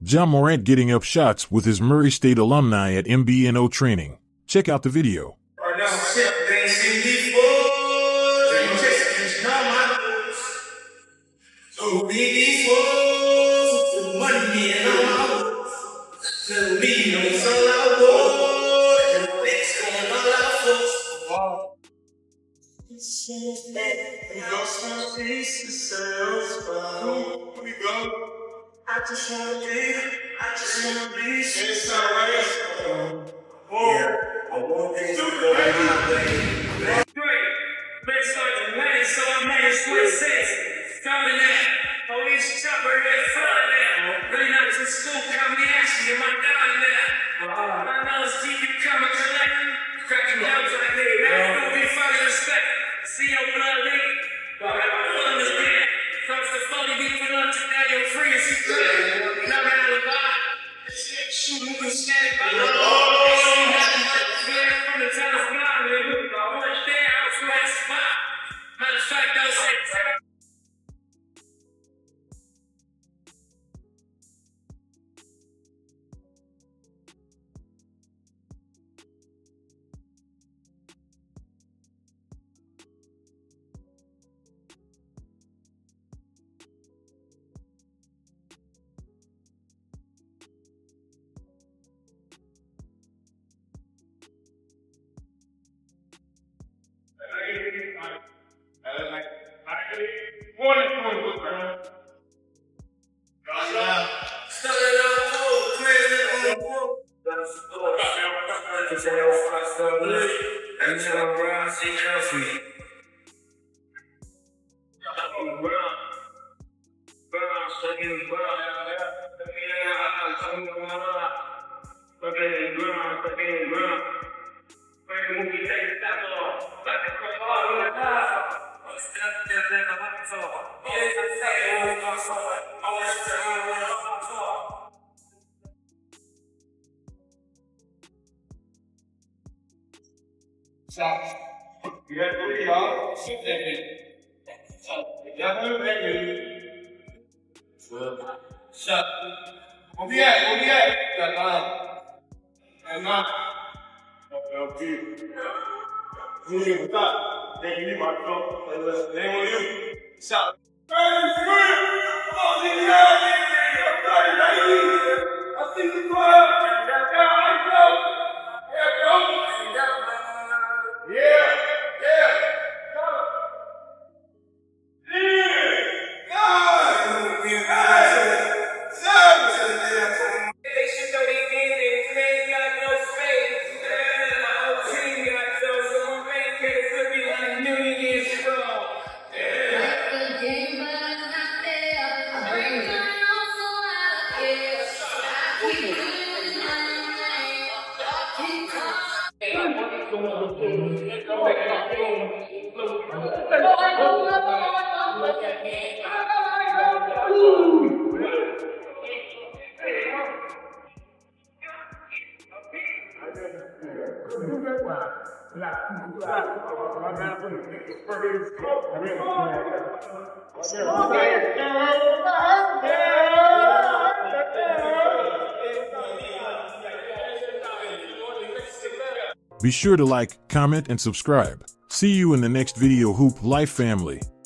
Morant getting up shots with his Murray State alumni at MBNO Training. Check out the video. I just wanna be, it's alright. I want things to go my way. Great, let's start the way, so I made sweet sense. Coming at, police chopper, they flying at. Really not to school, coming asking, am I down there? My nose deep, you coming collecting, cracking jokes like that. Now you gon' be fucking respect. See your blood leak, but I'm fun as that. Cross the phony, we put up to now you're free as you could. Now we're alibi. Shooting, we standing by the law. From the town of Fly, nigga. I went there, I was right spot. Matter of fact, I was like, you got to be y'all. Sit there. Y'all ready? Shut. Where we at? Where we at? Got nine. And nine. Okay. You need to stop. Then you need my phone. Then will you? Shut. I think you Be sure to like, comment, and subscribe. See you in the next video, Hoop Life family.